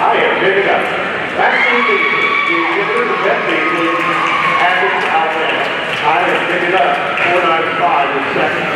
I have picked it up. Vaccine Beasley, the exhibitor of Beth Beasley, Athens, Alabama. I have picked it up 495 in second.